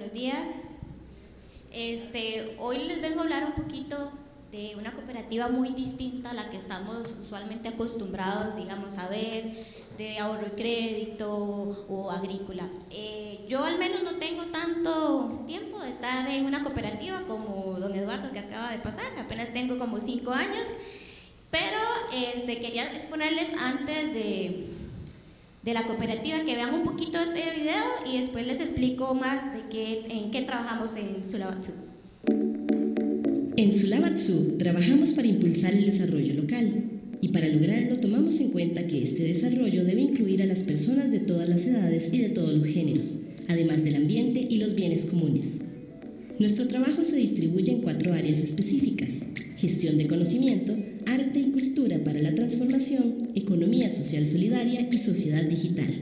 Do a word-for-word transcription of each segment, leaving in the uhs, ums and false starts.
buenos días. Este, hoy les vengo a hablar un poquito de una cooperativa muy distinta a la que estamos usualmente acostumbrados, digamos, a ver, de ahorro y crédito o agrícola. Eh, yo al menos no tengo tanto tiempo de estar en una cooperativa como don Eduardo, que acaba de pasar, apenas tengo como cinco años, pero este, quería exponerles antes de, de la cooperativa que vean un poquito este video y después les explico más de qué, en qué trabajamos en Sulabatsu. En Sulabatsu trabajamos para impulsar el desarrollo local y para lograrlo tomamos en cuenta que este desarrollo debe incluir a las personas de todas las edades y de todos los géneros, además del ambiente y los bienes comunes. Nuestro trabajo se distribuye en cuatro áreas específicas: gestión de conocimiento, arte y cultura para la transformación, economía social solidaria y sociedad digital.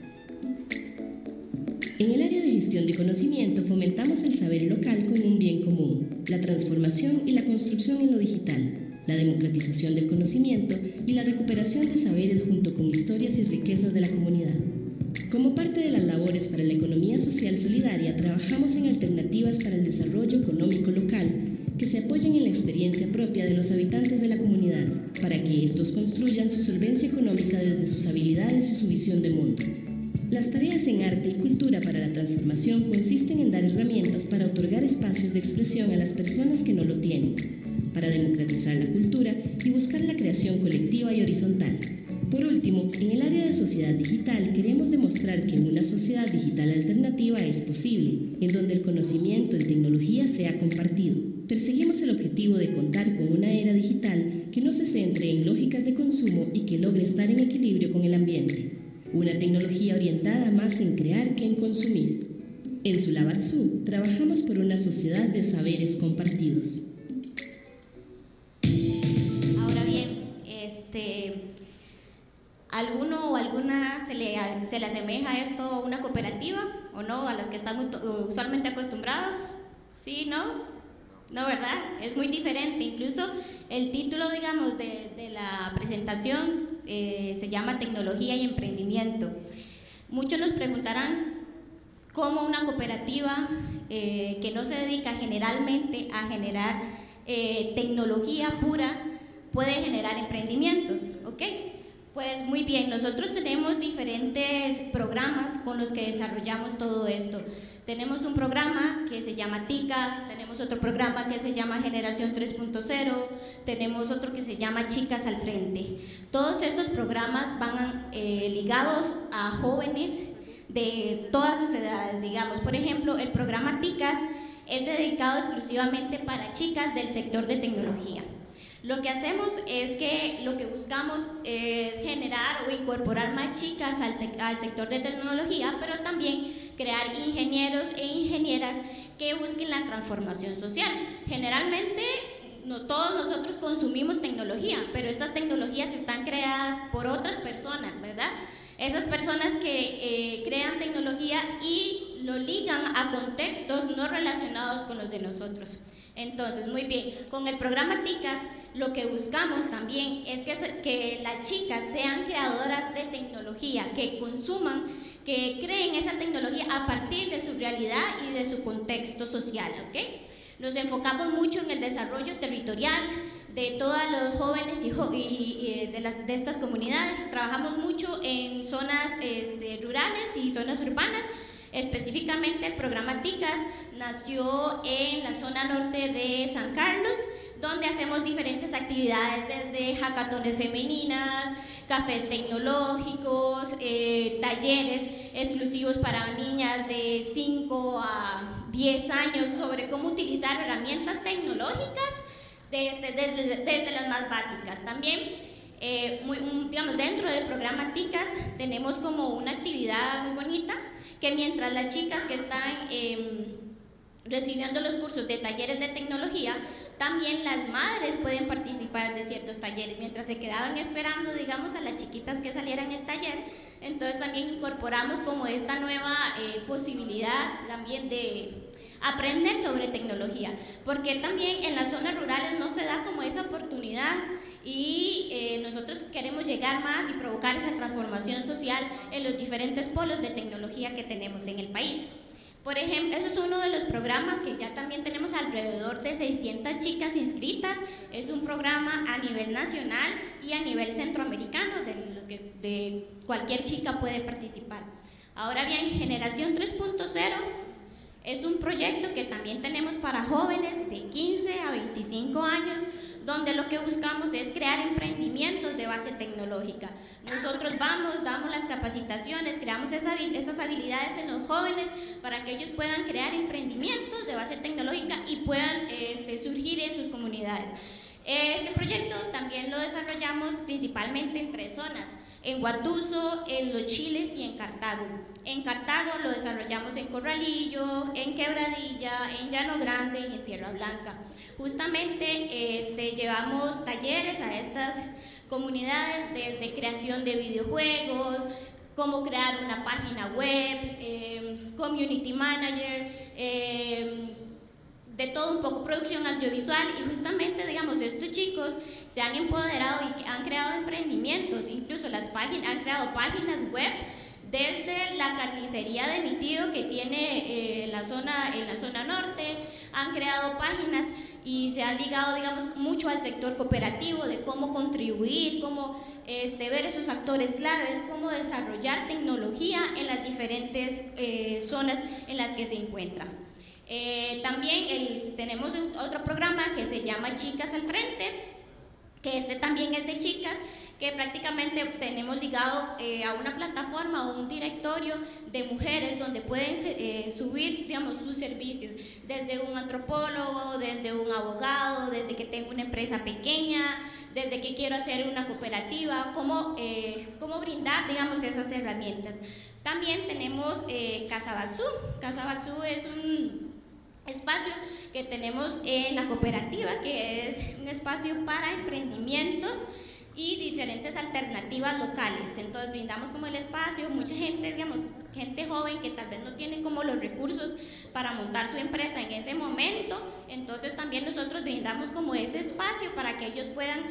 En el área de gestión de conocimiento fomentamos el saber local como un bien común, la transformación y la construcción en lo digital, la democratización del conocimiento y la recuperación de saberes junto con historias y riquezas de la comunidad. Como parte de las labores para la economía social solidaria, trabajamos en alternativas para el desarrollo económico local que se apoyan en la experiencia propia de los habitantes de la comunidad, para que estos construyan su solvencia económica desde sus habilidades y su visión de mundo. Las tareas en arte y cultura para la transformación consisten en dar herramientas para otorgar espacios de expresión a las personas que no lo tienen, para democratizar la cultura y buscar la creación colectiva y horizontal. Por último, en el área de sociedad digital queremos demostrar que una sociedad digital alternativa es posible, en donde el conocimiento en tecnología sea compartido. Perseguimos el objetivo de contar con una era digital que no se centre en lógicas de consumo y que logre estar en equilibrio con el ambiente. Una tecnología orientada más en crear que en consumir. En Sulabatsu trabajamos por una sociedad de saberes compartidos. Ahora bien, este, ¿alguno o alguna se le, se le asemeja esto a una cooperativa o no? ¿A las que están usualmente acostumbrados? ¿Sí? ¿No? No, ¿verdad? Es muy diferente. Incluso el título, digamos, de, de la presentación eh, se llama Tecnología y Emprendimiento. Muchos nos preguntarán cómo una cooperativa eh, que no se dedica generalmente a generar eh, tecnología pura puede generar emprendimientos, ¿ok? Pues muy bien, nosotros tenemos diferentes programas con los que desarrollamos todo esto. Tenemos un programa que se llama TICAS, tenemos otro programa que se llama Generación tres punto cero, tenemos otro que se llama Chicas al Frente. Todos estos programas van eh, ligados a jóvenes de todas sus edades, digamos. Por ejemplo, el programa TICAS es dedicado exclusivamente para chicas del sector de tecnología. Lo que hacemos es que lo que buscamos es generar o incorporar más chicas al, al sector de tecnología, pero también crear ingenieros e ingenieras que busquen la transformación social. Generalmente no todos nosotros consumimos tecnología, pero esas tecnologías están creadas por otras personas, ¿verdad? Esas personas que eh, crean tecnología y lo ligan a contextos no relacionados con los de nosotros. Entonces, muy bien, con el programa TICAS lo que buscamos también es que, que las chicas sean creadoras de tecnología, que consuman, que creen esa ttecnología a partir de su realidad y de su contexto social, ¿ok? Nos enfocamos mucho en el desarrollo territorial de todos los jóvenes y, jo y, y de, las, de estas comunidades. Trabajamos mucho en zonas este, rurales y zonas urbanas. Específicamente el programa TICAS nació en la zona norte de San Carlos, donde hacemos diferentes actividades desde hackatones femeninas, cafés tecnológicos, eh, talleres exclusivos para niñas de cinco a diez años sobre cómo utilizar herramientas tecnológicas desde, desde, desde las más básicas. También eh, muy, un, digamos, dentro del programa TICAS tenemos como una actividad muy bonita que mientras las chicas que están eh, recibiendo los cursos de talleres de tecnología, también las madres pueden participar de ciertos talleres. Mientras se quedaban esperando, digamos, a las chiquitas que salieran el taller, entonces también incorporamos como esta nueva eh, posibilidad también de aprender sobre tecnología, porque también en las zonas rurales no se da como esa oportunidad y eh, nosotros queremos llegar más y provocar esa transformación social en los diferentes polos de tecnología que tenemos en el país. Por ejemplo, eso es uno de los programas que ya también tenemos alrededor de seiscientas chicas inscritas. Es un programa a nivel nacional y a nivel centroamericano, de los que de cualquier chica puede participar. Ahora bien, Generación tres punto cero es un proyecto que también tenemos para jóvenes de quince a veinticinco años, donde lo que buscamos es crear emprendimientos de base tecnológica. Nosotros vamos, damos las capacitaciones, creamos esa, esas habilidades en los jóvenes para que ellos puedan crear emprendimientos de base tecnológica y puedan este, surgir en sus comunidades. Este proyecto también lo desarrollamos principalmente en tres zonas: en Guatuso, en Los Chiles y en Cartago. En Cartago lo desarrollamos en Corralillo, en Quebradilla, en Llano Grande y en Tierra Blanca. Justamente este, llevamos talleres a estas comunidades desde creación de videojuegos, cómo crear una página web, eh, community manager, eh, de todo un poco, producción audiovisual, y justamente, digamos, estos chicos se han empoderado y han creado emprendimientos, incluso las páginas, han creado páginas web desde la carnicería de mi tío que tiene eh, la zona, en la zona norte, han creado páginas y se han ligado, digamos, mucho al sector cooperativo, de cómo contribuir, cómo este, ver esos actores claves, cómo desarrollar tecnología en las diferentes eh, zonas en las que se encuentran. Eh, también el, tenemos un, otro programa que se llama Chicas al Frente, que este también es de chicas, que prácticamente tenemos ligado eh, a una plataforma o un directorio de mujeres donde pueden eh, subir, digamos, sus servicios, desde un antropólogo, desde un abogado, desde que tengo una empresa pequeña, desde que quiero hacer una cooperativa, cómo, eh, cómo brindar, digamos, esas herramientas. También tenemos eh, Casa Baxú. Casa Baxú es un espacio que tenemos en la cooperativa, que es un espacio para emprendimientos y diferentes alternativas locales. Entonces brindamos como el espacio, mucha gente, digamos, gente joven que tal vez no tiene como los recursos para montar su empresa en ese momento, entonces también nosotros brindamos como ese espacio para que ellos puedan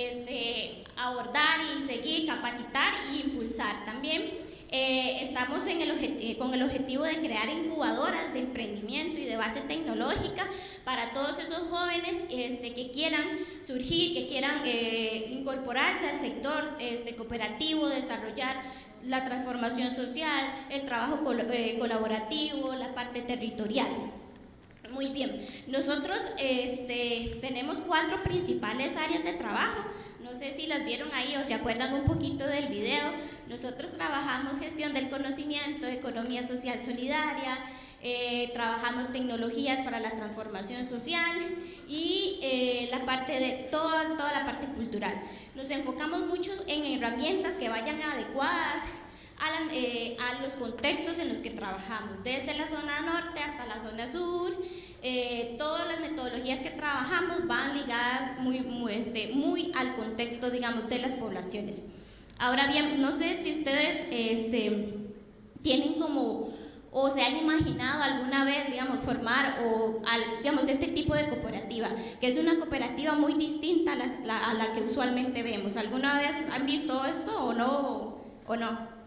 este, abordar y seguir, capacitar e impulsar también. Eh, estamos en el eh, con el objetivo de crear incubadoras de emprendimiento y de base tecnológica para todos esos jóvenes este, que quieran surgir, que quieran eh, incorporarse al sector este, cooperativo, desarrollar la transformación social, el trabajo col eh, colaborativo, la parte territorial. Muy bien, nosotros este, tenemos cuatro principales áreas de trabajo. No sé si las vieron ahí o se acuerdan un poquito del video. Nosotros trabajamos gestión del conocimiento, economía social solidaria, eh, trabajamos tecnologías para la transformación social y eh, la parte de toda, toda la parte cultural. Nos enfocamos mucho en herramientas que vayan adecuadas a, la, eh, a los contextos en los que trabajamos, desde la zona norte hasta la zona sur. Eh, todas las metodologías que trabajamos van ligadas muy, muy, este, muy al contexto, digamos, de las poblaciones. Ahora bien, no sé si ustedes este, tienen como o se han imaginado alguna vez, digamos, formar o, al, digamos, este tipo de cooperativa, que es una cooperativa muy distinta a la, la, a la que usualmente vemos. ¿Alguna vez han visto esto o no? ¿O no?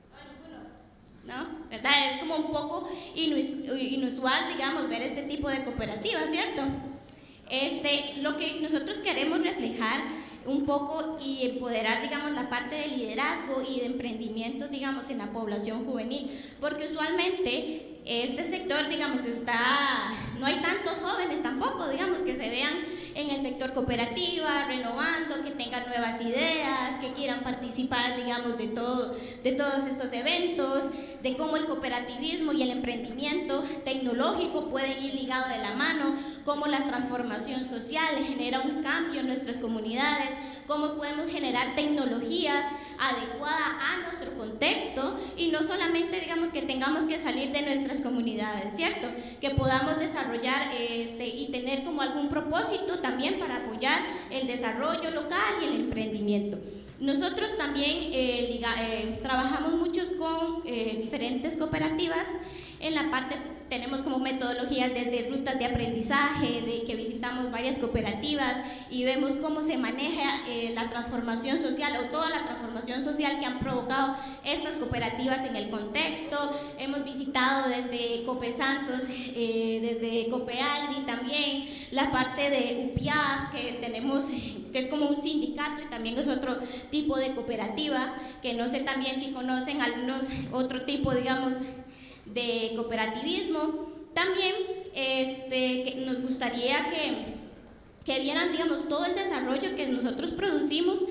¿No? ¿Verdad? Es como un poco inusual, digamos, ver este tipo de cooperativa, ¿cierto? Este, lo que nosotros queremos reflejar un poco y empoderar, digamos, la parte de liderazgo y de emprendimiento, digamos, en la población juvenil, porque usualmente este sector, digamos, está, no hay tantos jóvenes tampoco, digamos, que se vean en el sector cooperativa, renovando, que tengan nuevas ideas, que quieran participar, digamos, de, todo, de todos estos eventos, de cómo el cooperativismo y el emprendimiento tecnológico pueden ir ligados de la mano, cómo la transformación social genera un cambio en nuestras comunidades, cómo podemos generar tecnología adecuada a nuestro contexto y no solamente, digamos, que tengamos que salir de nuestras comunidades, ¿cierto? Que podamos desarrollar este, y tener como algún propósito también para apoyar el desarrollo local y el emprendimiento. Nosotros también eh, liga, eh, trabajamos muchos con eh, diferentes cooperativas. En la parte tenemos como metodologías desde rutas de aprendizaje, de que visitamos varias cooperativas y vemos cómo se maneja eh, la transformación social o toda la transformación transformación social que han provocado estas cooperativas en el contexto. Hemos visitado desde Cope Santos, eh, desde Cope Agri también, la parte de U P I A, que tenemos, que es como un sindicato y también es otro tipo de cooperativa, que no sé también si conocen algunos otro tipo, digamos, de cooperativismo. También este, que nos gustaría que, que vieran, digamos, todo el desarrollo que nosotros producimos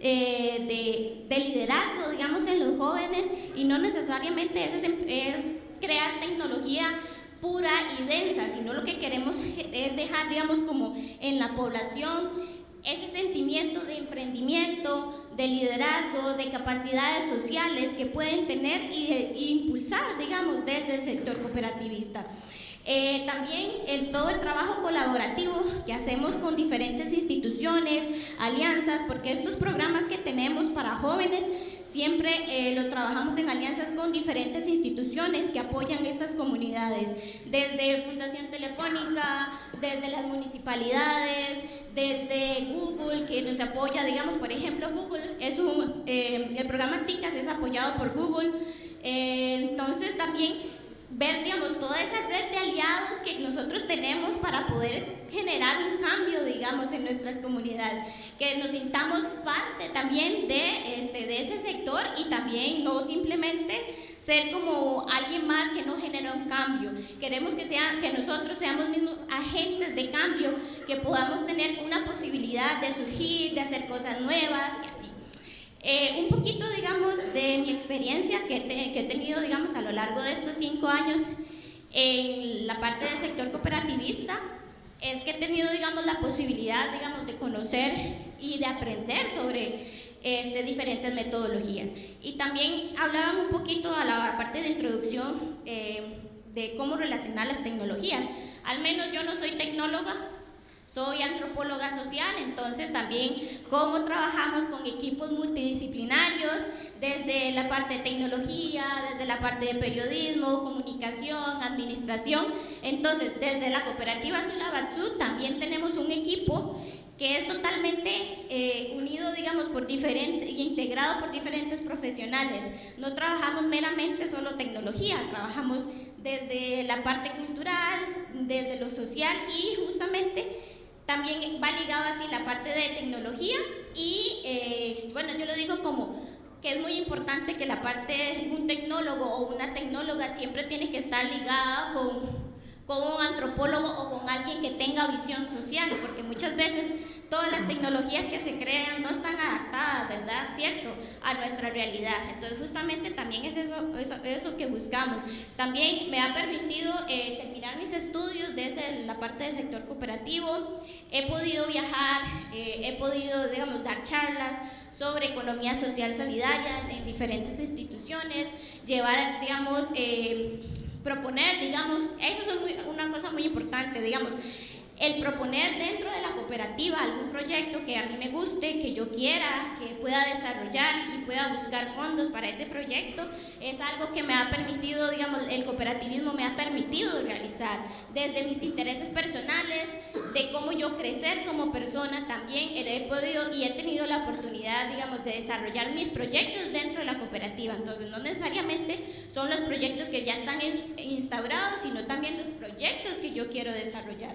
eh, de, de liderazgo, digamos, en los jóvenes, y no necesariamente es, es crear tecnología pura y densa, sino lo que queremos es dejar, digamos, como en la población ese sentimiento de emprendimiento, de liderazgo, de capacidades sociales que pueden tener y, e impulsar, digamos, desde el sector cooperativista. Eh, también el, todo el trabajo colaborativo que hacemos con diferentes instituciones, alianzas, porque estos programas que tenemos para jóvenes siempre eh, lo trabajamos en alianzas con diferentes instituciones que apoyan estas comunidades, desde Fundación Telefónica, desde las municipalidades, desde Google, que nos apoya, digamos, por ejemplo, Google, es un, eh, el programa TICAS es apoyado por Google, eh, entonces también ver, digamos, toda esa red de aliados que nosotros tenemos para poder generar un cambio, digamos, en nuestras comunidades, que nos sintamos parte también de, este, de ese sector y también no simplemente ser como alguien más que no genera un cambio. Queremos que, sea, que nosotros seamos mismos agentes de cambio, que podamos tener una posibilidad de surgir, de hacer cosas nuevas y así. Eh, un poquito, digamos, de mi experiencia que, te, que he tenido, digamos, a lo largo de estos cinco años en la parte del sector cooperativista, es que he tenido, digamos, la posibilidad, digamos, de conocer y de aprender sobre este, diferentes metodologías. Y también hablaban un poquito a la parte de introducción eh, de cómo relacionar las tecnologías. Al menos yo no soy tecnóloga, soy antropóloga social, entonces también cómo trabajamos con equipos multidisciplinarios, desde la parte de tecnología, desde la parte de periodismo, comunicación, administración. Entonces, desde la cooperativa Sulabatsu también tenemos un equipo que es totalmente eh, unido, digamos, por diferentes, integrado por diferentes profesionales. No trabajamos meramente solo tecnología, trabajamos desde la parte cultural, desde lo social y justamente también va ligado así la parte de tecnología y, eh, bueno, yo lo digo como que es muy importante que la parte de un tecnólogo o una tecnóloga siempre tiene que estar ligada con, con un antropólogo o con alguien que tenga visión social, porque muchas veces todas las tecnologías que se crean no están adaptadas, ¿verdad? ¿Cierto? A nuestra realidad. Entonces justamente también es eso, eso, eso que buscamos. También me ha permitido eh, terminar mis estudios desde la parte del sector cooperativo. He podido viajar, eh, he podido, digamos, dar charlas sobre economía social solidaria en diferentes instituciones, llevar, digamos, eh, proponer, digamos, eso es muy, una cosa muy importante, digamos, el proponer dentro de la cooperativa algún proyecto que a mí me guste, que yo quiera, que pueda desarrollar y pueda buscar fondos para ese proyecto, es algo que me ha permitido, digamos, el cooperativismo me ha permitido realizar desde mis intereses personales, de cómo yo crecer como persona también he podido y he tenido la oportunidad, digamos, de desarrollar mis proyectos dentro de la cooperativa. Entonces, no necesariamente son los proyectos que ya están instaurados, sino también los proyectos que yo quiero desarrollar.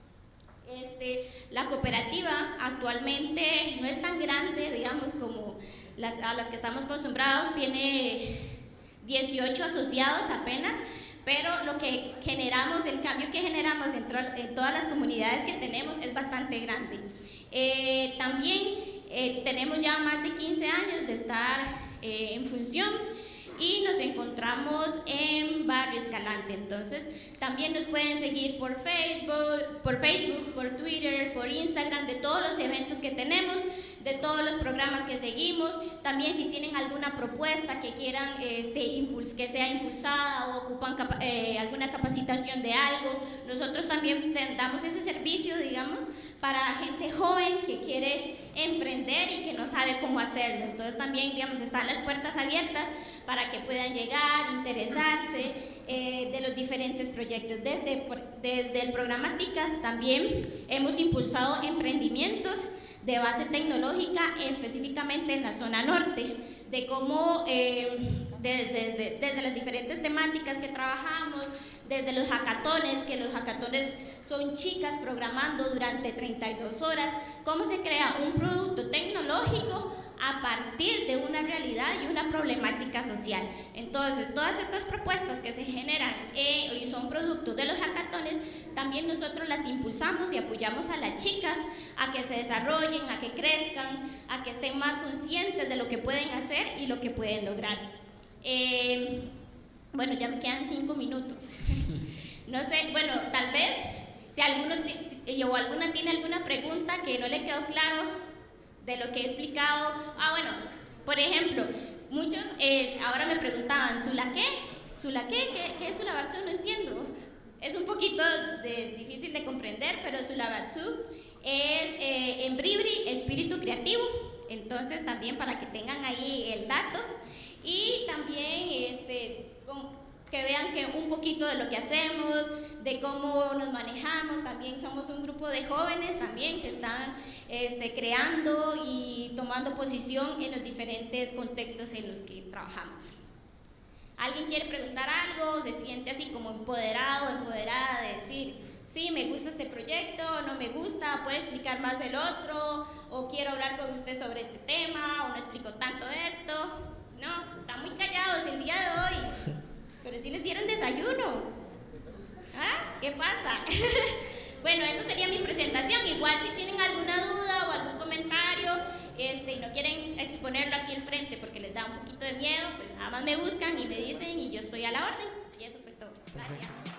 Este, la cooperativa actualmente no es tan grande, digamos, como las, a las que estamos acostumbrados, tiene dieciocho asociados apenas, pero lo que generamos, el cambio que generamos en, en todas las comunidades que tenemos es bastante grande. Eh, también eh, tenemos ya más de quince años de estar eh, en función y nos encontramos en Barrio Escalante. Entonces también nos pueden seguir por Facebook, por Facebook, por Twitter, por Instagram, de todos los eventos que tenemos, de todos los programas que seguimos. También si tienen alguna propuesta que quieran este, impuls que sea impulsada o ocupan capa eh, alguna capacitación de algo, nosotros también damos ese servicio, digamos, para gente joven que quiere emprender y que no sabe cómo hacerlo. Entonces también, digamos, están las puertas abiertas para que puedan llegar, interesarse eh, de los diferentes proyectos. Desde, desde el programa TICAS también hemos impulsado emprendimientos de base tecnológica, específicamente en la zona norte, de cómo eh, de, desde, desde las diferentes temáticas que trabajamos, desde los hackatones, que los hackatones son chicas programando durante treinta y dos horas, cómo se crea un producto tecnológico a partir de una realidad y una problemática social. Entonces, todas estas propuestas que se generan eh, y son productos de los hackatones, también nosotros las impulsamos y apoyamos a las chicas a que se desarrollen, a que crezcan, a que estén más conscientes de lo que pueden hacer y lo que pueden lograr. Eh, bueno, ya me quedan cinco minutos. No sé, bueno, tal vez si alguno si, o alguna tiene alguna pregunta que no le quedó claro de lo que he explicado. Ah, bueno, por ejemplo, muchos eh, ahora me preguntaban, ¿Sula qué? ¿Sula qué? ¿Qué, qué es Sulabatsu? No entiendo. Es un poquito de, difícil de comprender, pero Sulabatsu es eh, en Bribri, espíritu creativo. Entonces, también para que tengan ahí el dato. Y también este, que vean que un poquito de lo que hacemos, de cómo nos manejamos. También somos un grupo de jóvenes también que están este, creando y tomando posición en los diferentes contextos en los que trabajamos. ¿Alguien quiere preguntar algo? ¿Se siente así como empoderado, empoderada de decir, sí, me gusta este proyecto, no me gusta, puedo explicar más del otro, o quiero hablar con usted sobre este tema, o no explico tanto esto? No, están muy callados el día de hoy, pero sí les dieron desayuno. ¿Ah? ¿Qué pasa? Bueno, esa sería mi presentación. Igual si tienen alguna duda o algún comentario este, y no quieren exponerlo aquí al frente porque les da un poquito de miedo, pues nada más me buscan y me dicen y yo estoy a la orden. Y eso fue todo. Gracias.